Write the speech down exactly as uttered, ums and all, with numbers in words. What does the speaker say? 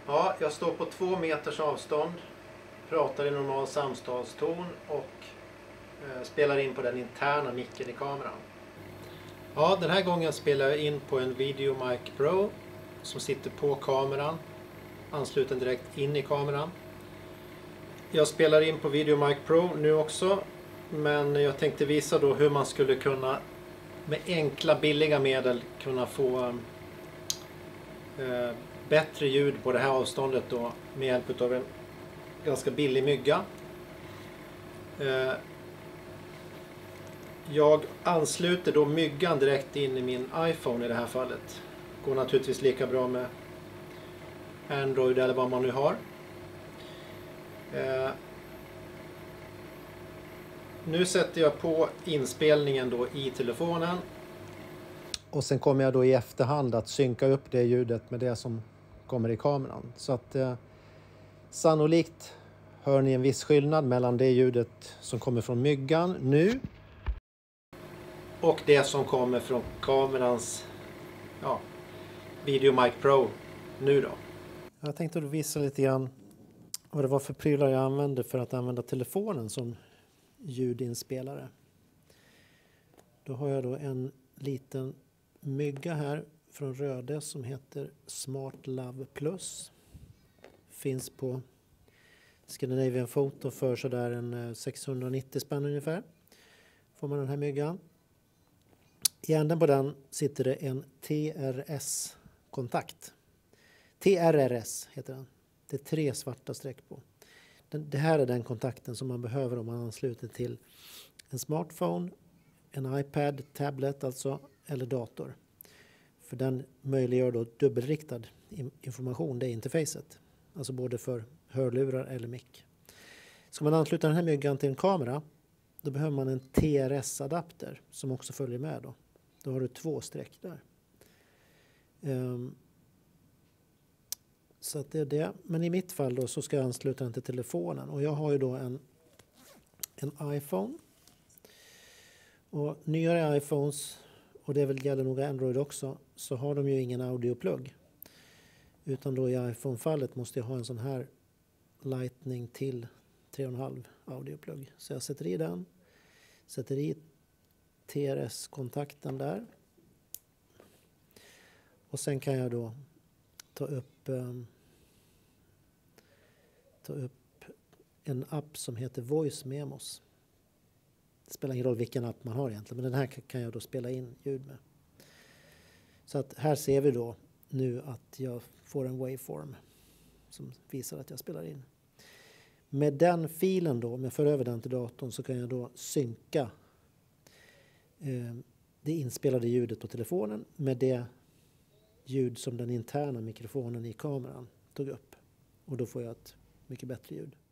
Ja, jag står på två meters avstånd, pratar i normal samtalston och eh, spelar in på den interna micken i kameran. Ja, den här gången spelar jag in på en VideoMic Pro som sitter på kameran, ansluten direkt in i kameran. Jag spelar in på VideoMic Pro nu också, men jag tänkte visa då hur man skulle kunna med enkla billiga medel kunna få eh, bättre ljud på det här avståndet då med hjälp av en ganska billig mygga. Eh, jag ansluter då myggan direkt in i min iPhone i det här fallet. Går naturligtvis lika bra med Android eller vad man nu har. Eh, nu sätter jag på inspelningen då i telefonen. Och sen kommer jag då i efterhand att synka upp det ljudet med det som kommer i kameran. Så att eh, sannolikt hör ni en viss skillnad mellan det ljudet som kommer från myggan nu och det som kommer från kamerans ja, VideoMic Pro nu då. Jag tänkte då visa lite grann vad det var för prylar jag använde för att använda telefonen som ljudinspelare. Då har jag då en liten mygga här från Röde som heter Smart Love Plus. Finns på Scandinavian Photo för sådär en sexhundranittio spänn ungefär. Får man den här myggan. I änden på den sitter det en T R S-kontakt. T R R S heter den. Det är tre svarta streck på. Den, det här är den kontakten som man behöver om man ansluter till en smartphone, en iPad, tablet alltså, eller dator. För den möjliggör då dubbelriktad information, det är interfacet. Alltså både för hörlurar eller mick. Ska man ansluta den här myggan till en kamera, då behöver man en T R S-adapter som också följer med då. Då har du två streck där. Um, så att det är det. Men i mitt fall då så ska jag ansluta den till telefonen. Och jag har ju då en, en iPhone. Och nyare iPhones, och det väl gäller nog Android också, så har de ju ingen audioplugg. Utan då i iPhone-fallet måste jag ha en sån här Lightning till tre komma fem audioplugg. Så jag sätter i den. Sätter i T R S-kontakten där. Och sen kan jag då ta upp, um, ta upp en app som heter Voice Memos. Det spelar ingen roll vilken app man har egentligen, men den här kan jag då spela in ljud med. Så att här ser vi då nu att jag får en waveform som visar att jag spelar in. Med den filen då, om jag för över den till datorn, så kan jag då synka eh, det inspelade ljudet på telefonen med det ljud som den interna mikrofonen i kameran tog upp. Och då får jag ett mycket bättre ljud.